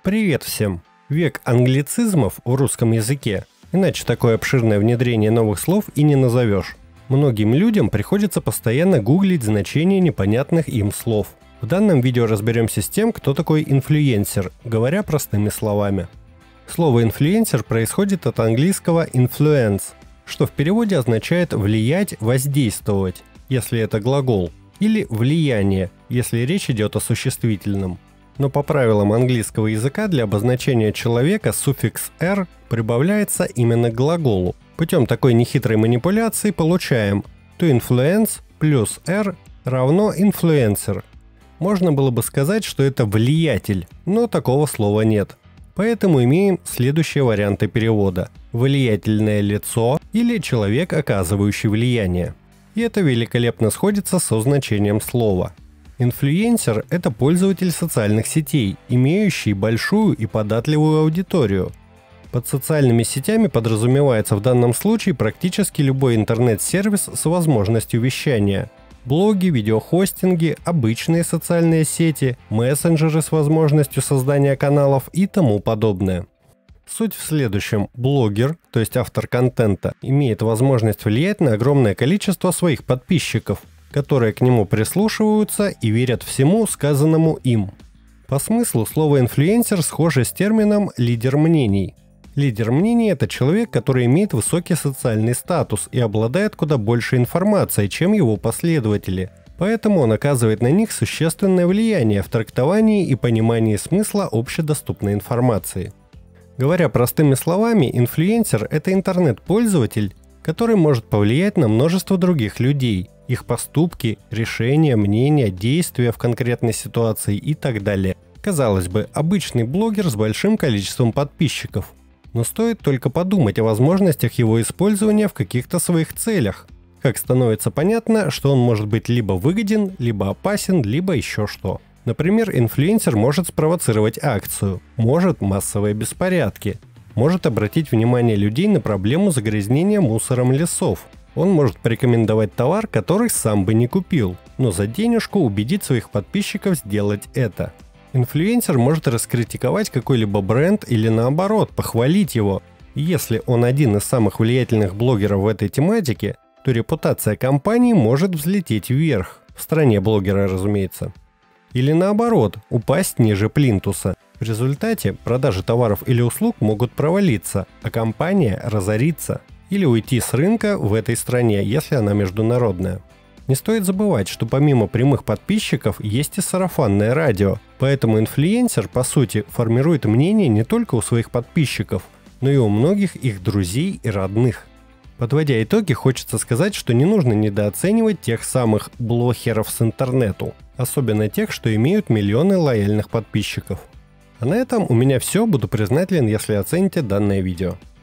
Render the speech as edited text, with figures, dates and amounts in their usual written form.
Привет всем! Век англицизмов в русском языке, иначе такое обширное внедрение новых слов и не назовешь. Многим людям приходится постоянно гуглить значения непонятных им слов. В данном видео разберемся с тем, кто такой инфлюенсер, говоря простыми словами. Слово инфлюенсер происходит от английского influence, что в переводе означает влиять, воздействовать, если это глагол, или влияние, если речь идет о существительном. Но по правилам английского языка для обозначения человека суффикс «r» прибавляется именно к глаголу. Путем такой нехитрой манипуляции получаем to influence плюс «r» равно influencer. Можно было бы сказать, что это влиятель, но такого слова нет. Поэтому имеем следующие варианты перевода: влиятельное лицо или человек, оказывающий влияние. И это великолепно сходится со значением слова. Инфлюенсер – это пользователь социальных сетей, имеющий большую и податливую аудиторию. Под социальными сетями подразумевается в данном случае практически любой интернет-сервис с возможностью вещания. Блоги, видеохостинги, обычные социальные сети, мессенджеры с возможностью создания каналов и тому подобное. Суть в следующем. Блогер, то есть автор контента, имеет возможность влиять на огромное количество своих подписчиков, которые к нему прислушиваются и верят всему, сказанному им. По смыслу слово «инфлюенсер» схоже с термином «лидер мнений». Лидер мнений – это человек, который имеет высокий социальный статус и обладает куда больше информацией, чем его последователи. Поэтому он оказывает на них существенное влияние в трактовании и понимании смысла общедоступной информации. Говоря простыми словами, инфлюенсер – это интернет-пользователь, который может повлиять на множество других людей, их поступки, решения, мнения, действия в конкретной ситуации и так далее. Казалось бы, обычный блогер с большим количеством подписчиков. Но стоит только подумать о возможностях его использования в каких-то своих целях. Как становится понятно, что он может быть либо выгоден, либо опасен, либо еще что. Например, инфлюенсер может спровоцировать акцию, может массовые беспорядки, может обратить внимание людей на проблему загрязнения мусором лесов. Он может порекомендовать товар, который сам бы не купил, но за денежку убедить своих подписчиков сделать это. Инфлюенсер может раскритиковать какой-либо бренд или наоборот, похвалить его. И если он один из самых влиятельных блогеров в этой тематике, то репутация компании может взлететь вверх, в стране блогера, разумеется. Или наоборот, упасть ниже плинтуса. В результате продажи товаров или услуг могут провалиться, а компания разориться. Или уйти с рынка в этой стране, если она международная. Не стоит забывать, что помимо прямых подписчиков есть и сарафанное радио, поэтому инфлюенсер, по сути, формирует мнение не только у своих подписчиков, но и у многих их друзей и родных. Подводя итоги, хочется сказать, что не нужно недооценивать тех самых блогеров с интернету, особенно тех, что имеют миллионы лояльных подписчиков. А на этом у меня все, буду признателен, если оцените данное видео.